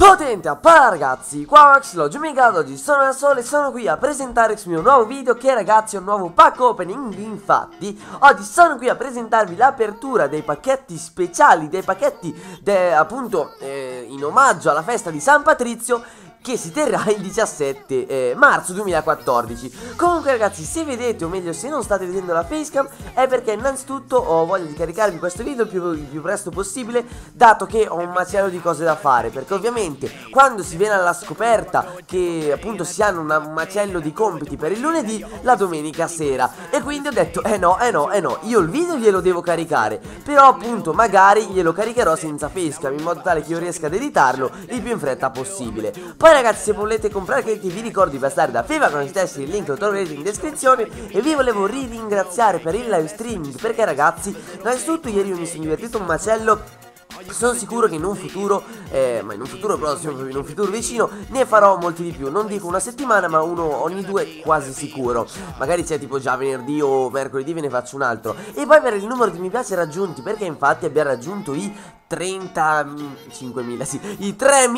Potente appara ragazzi, qua Maxlog, oggi sono da solo e sono qui a presentare il mio nuovo video che ragazzi è un nuovo pack opening. Infatti oggi sono qui a presentarvi l'apertura dei pacchetti speciali, dei pacchetti appunto in omaggio alla festa di San Patrizio, che si terrà il 17 marzo 2014. Comunque ragazzi, se vedete, o meglio se non state vedendo la facecam, è perché innanzitutto ho voglia di caricarvi questo video il più presto possibile, dato che ho un macello di cose da fare. Perché ovviamente quando si viene alla scoperta che appunto si hanno un macello di compiti per il lunedì, la domenica sera, e quindi ho detto no, io il video glielo devo caricare, però appunto magari glielo caricherò senza facecam, in modo tale che io riesca ad editarlo il più in fretta possibile. Poi ragazzi, se volete comprare crediti vi ricordo di passare da Feva con gli stessi, il link lo troverete in descrizione. E vi volevo ringraziare per il live streaming, perché ragazzi, innanzitutto ieri mi sono divertito un macello. Sono sicuro che in un futuro, ma in un futuro prossimo, in un futuro vicino, ne farò molti di più. Non dico una settimana, ma uno ogni due quasi sicuro. Magari c'è tipo già venerdì o mercoledì ve ne faccio un altro. E poi per il numero di mi piace raggiunti, perché infatti abbiamo raggiunto i 35.000, sì, i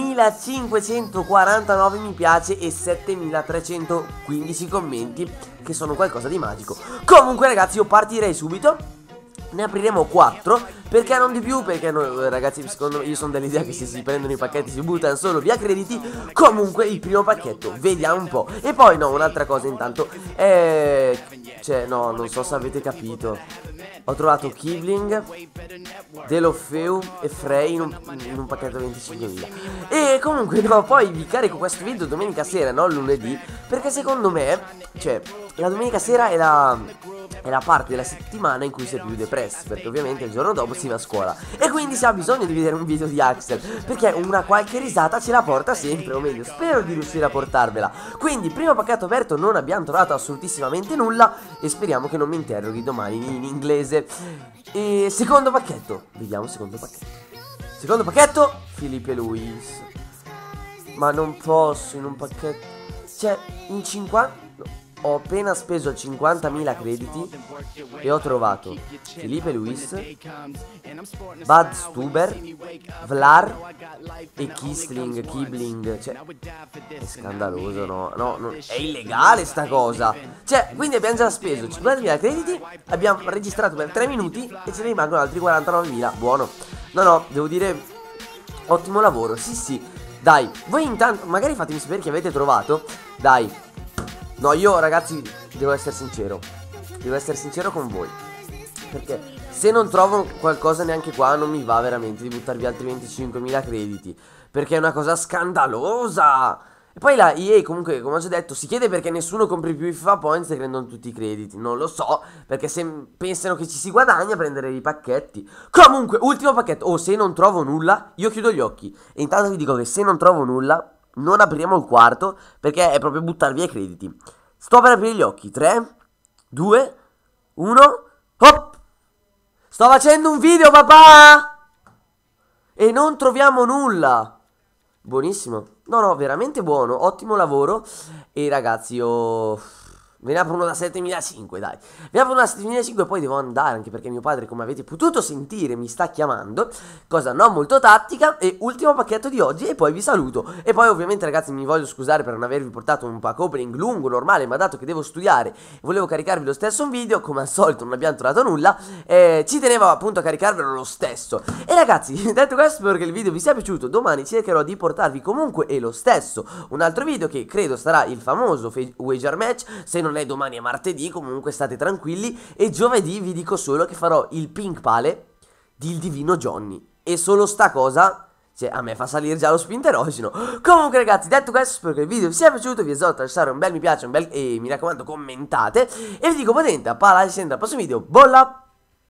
3.549 mi piace e 7.315 commenti, che sono qualcosa di magico. Comunque ragazzi, io partirei subito. Ne apriremo 4, perché non di più, perché ragazzi, secondo me, io sono dell'idea che se si prendono i pacchetti si buttano solo via crediti. Comunque il primo pacchetto, vediamo un po'. E poi no, un'altra cosa intanto, cioè no, non so se avete capito, ho trovato Kibling, Delofeu e Frey in un pacchetto 25.000. E comunque no, poi vi carico questo video domenica sera, non lunedì, perché secondo me, cioè, la domenica sera è la parte della settimana in cui si è più depressi, perché ovviamente il giorno dopo si va a scuola, e quindi si ha bisogno di vedere un video di Axel, perché una qualche risata ce la porta sempre, o meglio spero di riuscire a portarvela. Quindi primo pacchetto aperto, non abbiamo trovato assolutissimamente nulla e speriamo che non mi interroghi domani in inglese. E secondo pacchetto, vediamo secondo pacchetto, Filipe Luis. Ma non posso in un pacchetto, cioè in 50 ho appena speso 50.000 crediti e ho trovato Filipe Luis, Bud Stuber, Vlar e Kibling. Cioè, è scandaloso, no, è illegale sta cosa. Cioè, quindi abbiamo già speso 50.000 crediti, abbiamo registrato per 3 minuti e ce ne rimangono altri 49.000. Buono. No, devo dire, ottimo lavoro, sì. Dai, voi intanto magari fatemi sapere che avete trovato. Dai. No, io ragazzi devo essere sincero con voi, perché se non trovo qualcosa neanche qua non mi va veramente di buttarvi altri 25.000 crediti, perché è una cosa scandalosa. E poi la EA comunque, come ho già detto, si chiede perché nessuno compri più i FIFA Points e prendono tutti i crediti. Non lo so, perché se pensano che ci si guadagna prendere i pacchetti. Comunque, ultimo pacchetto. Se non trovo nulla, io chiudo gli occhi. E intanto vi dico che se non trovo nulla non apriamo il quarto, perché è proprio buttar via i crediti. Sto per aprire gli occhi. 3, 2, 1. Hop! Sto facendo un video, papà! E non troviamo nulla. Buonissimo. No, veramente buono. Ottimo lavoro. E ragazzi, io ve ne apro uno da 7.500, dai. Ve ne apro uno da 7.500 e poi devo andare, anche perché mio padre, come avete potuto sentire, mi sta chiamando. Cosa non molto tattica. E ultimo pacchetto di oggi e poi vi saluto. E poi ovviamente ragazzi mi voglio scusare per non avervi portato un pack opening lungo, normale, ma dato che devo studiare e volevo caricarvi lo stesso un video, come al solito non abbiamo trovato nulla, ci tenevo appunto a caricarvelo lo stesso. E ragazzi, detto questo, spero che il video vi sia piaciuto. Domani cercherò di portarvi comunque e lo stesso un altro video, che credo sarà il famoso wager match. Se non è domani è martedì, comunque state tranquilli. E giovedì vi dico solo che farò il pink pale del divino Johnny, e solo sta cosa, cioè, a me fa salire già lo spinterogeno. Comunque ragazzi, detto questo, spero che il video vi sia piaciuto. Vi esorto a lasciare un bel mi piace, e mi raccomando commentate. E vi dico potente, a parlare sempre al prossimo video. Bolla!